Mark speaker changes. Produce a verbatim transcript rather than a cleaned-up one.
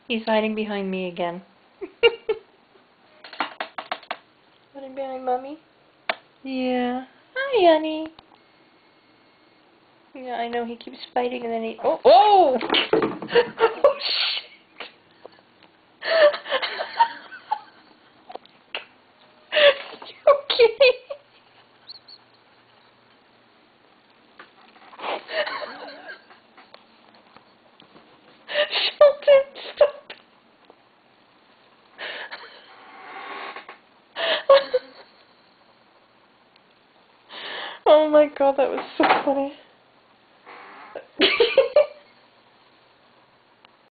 Speaker 1: He's hiding behind me again. Hiding behind Mommy? Yeah. Hi, honey. Yeah, I know, he keeps fighting and then he... Oh! Oh! Oh, shit! You okay? Shelton, stop! Oh my god, that was so funny.